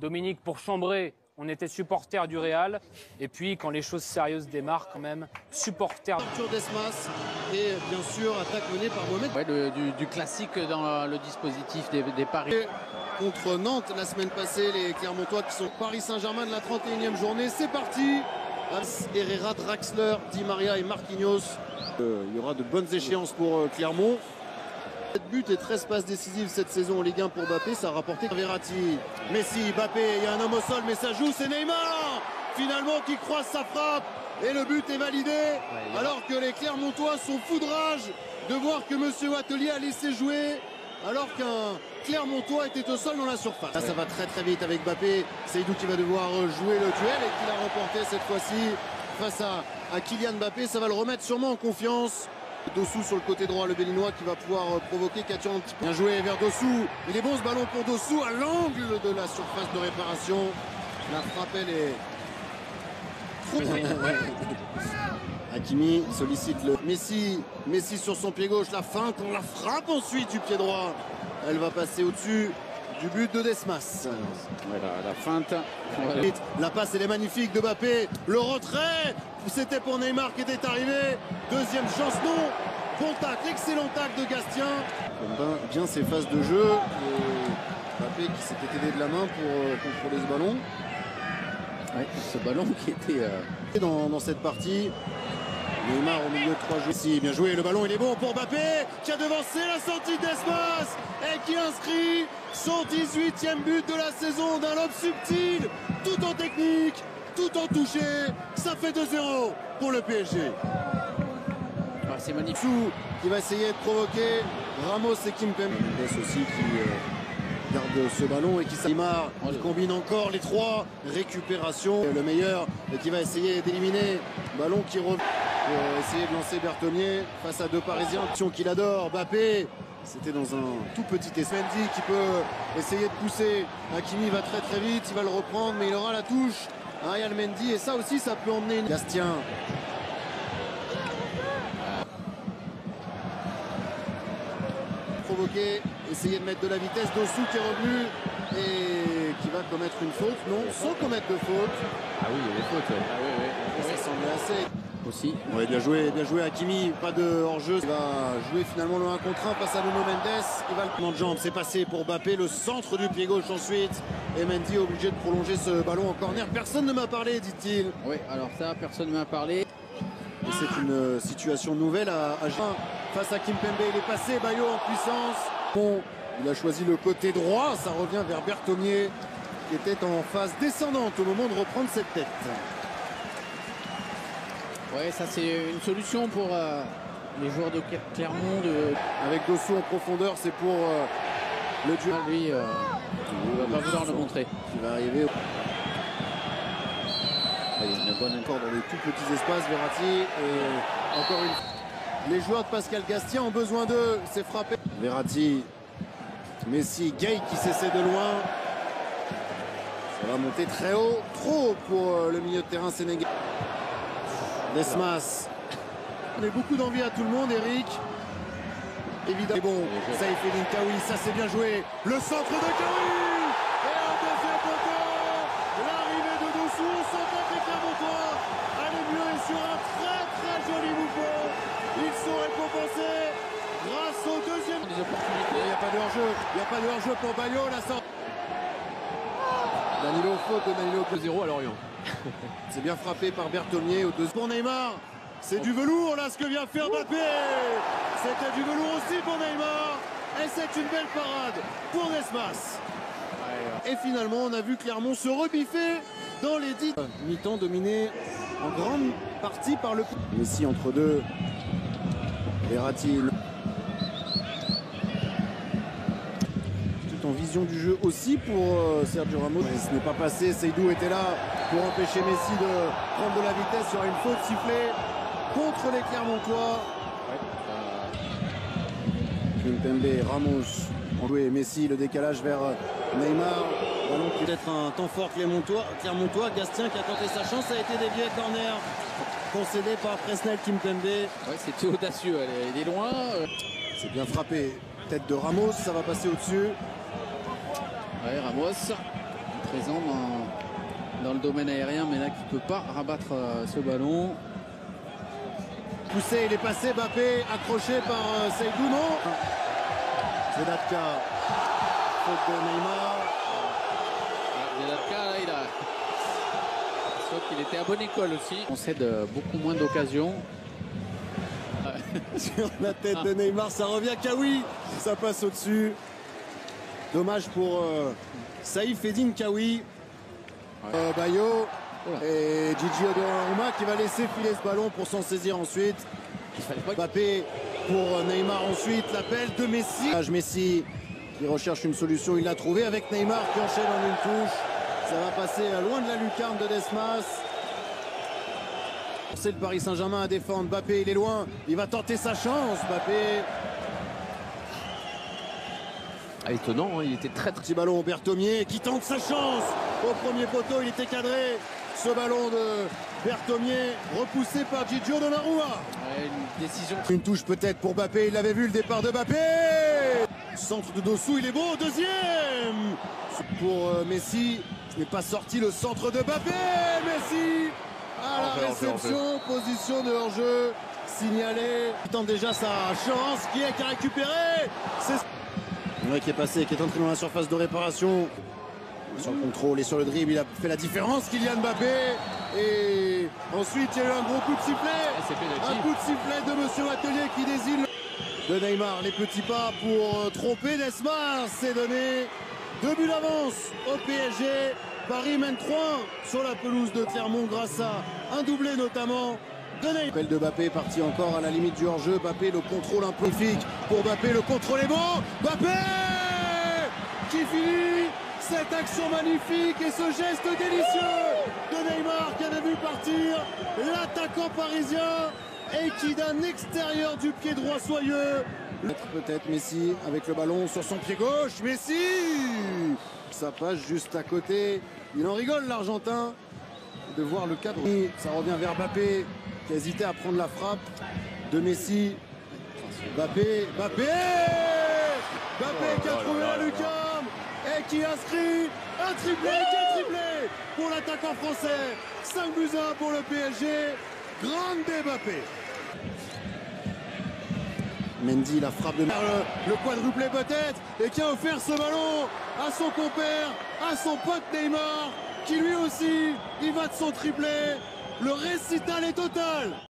Dominique, pour chambrer, on était supporter du Real. Et puis, quand les choses sérieuses démarrent, quand même, supporter. Arthur Desmas et bien sûr attaque menée par Mohamed. Ouais, du classique dans le dispositif des paris. Contre Nantes la semaine passée, les Clermontois qui sont Paris Saint-Germain de la 31e journée. C'est parti. Herrera, Draxler, Di Maria et Marquinhos. Il y aura de bonnes échéances pour Clermont. 7 buts et 13 passes décisives cette saison en Ligue 1 pour Mbappé. Ça a rapporté Verratti, Messi, Mbappé. Il y a un homme au sol, mais ça joue. C'est Neymar finalement qui croise sa frappe. Et le but est validé. Ouais, alors que les Clermontois sont fous de rage de voir que Monsieur Atelier a laissé jouer. Alors qu'un Clermontois était au sol dans la surface. Là, ça va très très vite avec Mbappé. Seydou qui va devoir jouer le duel et qui l'a remporté cette fois-ci face à Kylian Mbappé. Ça va le remettre sûrement en confiance. Dossou sur le côté droit, le Béninois qui va pouvoir provoquer Katia un petit peu. Bien joué vers Dossou. Il est bon ce ballon pour Dossou à l'angle de la surface de réparation. La frappe elle est trop... Hakimi sollicite le Messi sur son pied gauche, la feinte, on la frappe ensuite du pied droit. Elle va passer au-dessus du but de Desmas. Voilà, la feinte. Voilà. La passe elle est magnifique de Mbappé. Le retrait, c'était pour Neymar qui était arrivé. Deuxième chance, non. Bon tacle, excellent tacle de Gastien. Bien ses phases de jeu. Et Mbappé qui s'était aidé de la main pour contrôler ce ballon. Ouais, ce ballon qui était dans cette partie. Neymar au milieu de 3 joueurs. Si, bien joué, le ballon il est bon pour Mbappé qui a devancé la sortie d'Espace et qui inscrit son 18e but de la saison d'un lob subtil, tout en technique, tout en touché. Ça fait 2-0 pour le PSG. Ah, c'est magnifique. Chou qui va essayer de provoquer Ramos et Kimpembe. Aussi qui garde ce ballon et qui Neymar combine encore les trois. Récupération, le meilleur et qui va essayer d'éliminer. Ballon qui revient. Pour essayer de lancer Berthommier face à deux Parisiens qu'il adore. Mbappé, c'était dans un tout petit espace. Mendy qui peut essayer de pousser. Hakimi va très très vite, il va le reprendre, mais il aura la touche. Ariel Mendy, et ça aussi, ça peut emmener une... Gastien. Provoquer, essayer de mettre de la vitesse. Dossou qui est revenu et qui va commettre une faute. Non, sans commettre de faute. Ah oui, il y a des fautes. Ouais. Ah, oui, oui. Ça semblait assez... Aussi. Ouais, bien joué Hakimi, pas de hors-jeu. Il va jouer finalement le 1 contre 1 face à Nuno Mendes. Il va le prendre de jambe, c'est passé pour Mbappé, le centre du pied gauche ensuite. Et Mendy est obligé de prolonger ce ballon en corner. Personne ne m'a parlé, dit-il. Oui, alors ça, personne ne m'a parlé. Et c'est une situation nouvelle à jouer. Face à Kimpembe, il est passé, Bayo en puissance. Bon, il a choisi le côté droit, ça revient vers Berthommier qui était en phase descendante au moment de reprendre cette tête. Ouais, ça c'est une solution pour les joueurs de Clermont. Avec Dossou en profondeur, c'est pour le duel. Lui, il va pas vouloir le montrer. Qui va arriver. Une bonne encore dans les tout petits espaces, Verratti. Et encore une. Les joueurs de Pascal Gastien ont besoin d'eux. C'est frappé. Verratti, Messi, Gay qui s'essaie de loin. Ça va monter très haut, trop haut pour le milieu de terrain sénégalais. Desmas. On a beaucoup d'envie à tout le monde, Eric. Évidemment. Bon, ça y fait Kawi, ça c'est bien joué. Le centre de Kawi. Et un deuxième poteau. L'arrivée de Dossou, on s'entend avec Clermontois. Allez mieux et sur un très très joli mouvement. Ils sont récompensés grâce au deuxième. Des opportunités. Il n'y a pas de hors-jeu. Il n'y a pas de hors-jeu pour Bayo. La sortie. Danilo, faute de Danilo. 2-0 à Lorient. C'est bien frappé par Berthommier au 2 pour Neymar. C'est du velours là ce que vient faire Mbappé. C'était du velours aussi pour Neymar. Et c'est une belle parade pour Desmas. Et finalement on a vu Clermont se rebiffer dans les 10 mi-temps dominé en grande partie par le Messi entre deux. Verratti. En vision du jeu aussi pour Sergio Ramos. Ce n'est pas passé, Seydou était là pour empêcher Messi de prendre de la vitesse sur une faute sifflée contre les Clermontois. Kimpembe, Ramos ont joué Messi, le décalage vers Neymar. Ballon qui peut être un temps fort Clermontois. Gastien qui a tenté sa chance, a été dévié corner concédé par Presnel Kimpembe. Ouais, c'était audacieux, il est loin. C'est bien frappé. Tête de Ramos, ça va passer au-dessus. Ouais, Ramos. présent dans le domaine aérien, mais là qui ne peut pas rabattre ce ballon. Poussé, il est passé, Mbappé accroché par Seydou, non. Zedatka, faute de Neymar. Zedatka, là, il a... Sauf qu'il était à bonne école aussi. On cède beaucoup moins d'occasions. Sur la tête de Neymar, ça revient Kawi, ça passe au-dessus. Dommage pour Saïf Eddine Kawi. Bayo et Gigi Donnarumma qui va laisser filer ce ballon pour s'en saisir ensuite. Mbappé pour Neymar ensuite, l'appel de Messi. Messi qui recherche une solution, il l'a trouvé avec Neymar qui enchaîne en une touche. Ça va passer loin de la lucarne de Desmas. C'est le Paris Saint-Germain à défendre. Mbappé, il est loin. Il va tenter sa chance. Mbappé. Étonnant, hein, il était très Petit ballon Berthomier qui tente sa chance. Au premier poteau, il était cadré. Ce ballon de Berthomier repoussé par Gigio Donnarumma. Ouais, une décision. Une touche peut-être pour Mbappé. Il l'avait vu le départ de Mbappé. Centre de Dossou, il est beau. Deuxième pour Messi. Ce n'est pas sorti le centre de Mbappé. Messi à la réception. Position de hors-jeu signalée. Il tente déjà sa chance. Qui a récupéré. C'est qui est passé, qui est entré dans la surface de réparation. Sur le contrôle et sur le dribble, il a fait la différence, Kylian Mbappé. Et ensuite, il y a eu un gros coup de sifflet. Un coup de sifflet de Monsieur Atelier qui désigne de Neymar. Les petits pas pour tromper Desmas. C'est donné. 2 buts d'avance au PSG. Paris mène 3 sur la pelouse de Clermont grâce à un doublé notamment de Neymar. Appel de Mbappé parti encore à la limite du hors-jeu. Mbappé, le contrôle un peu magnifique pour Mbappé. Le contrôle est bon. Mbappé qui finit cette action magnifique et ce geste délicieux de Neymar qui avait vu partir l'attaquant parisien et qui d'un extérieur du pied droit soyeux. Peut-être Messi avec le ballon sur son pied gauche. Messi, ça passe juste à côté. Il en rigole l'Argentin de voir le cadre. Ça revient vers Mbappé qui a hésité à prendre la frappe de Messi. Mbappé qui a trouvé la lucarne et qui inscrit un triplé, pour l'attaquant français. 5-1 pour le PSG. Grande Mbappé. Mendy, la frappe de le quadruplé peut-être, et qui a offert ce ballon à son compère, à son pote Neymar, qui lui aussi, il va de son triplé. Le récital est total.